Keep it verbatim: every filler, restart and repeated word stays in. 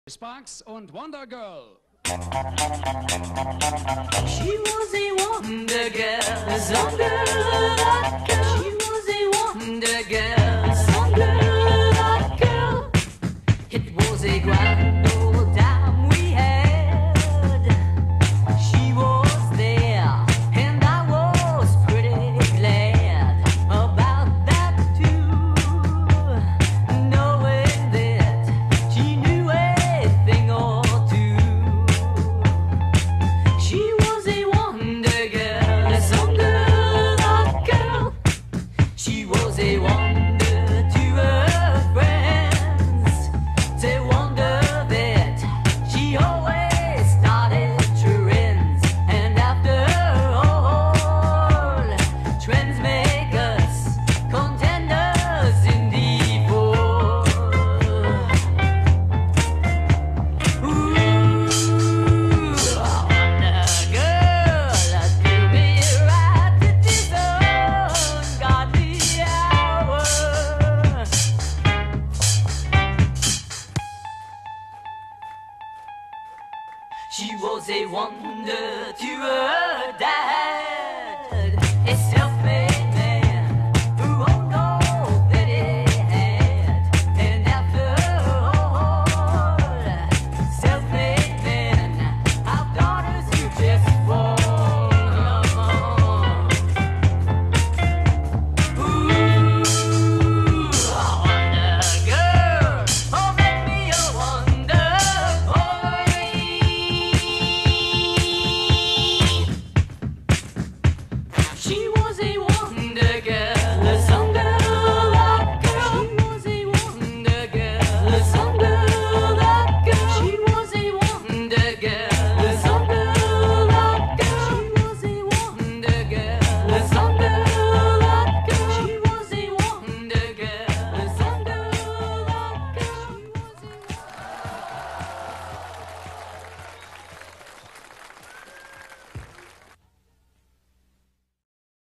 Sparks und Wonder Girl. She was a wonder girl, a song girl, girl. She was a wonder girl, a song girl, girl. It was a grand old time we had. She was there, and I was pretty glad about that too. Knowing that she knew a thing or two. She was a wonder girl, a song girl, girl. She was a wonder to her friends. They wonder that she always started trends. And after all, trends make us contenders in default. Ooh, I wonder, girl, do me right at this ungodly hour. She was a wonder to her dad.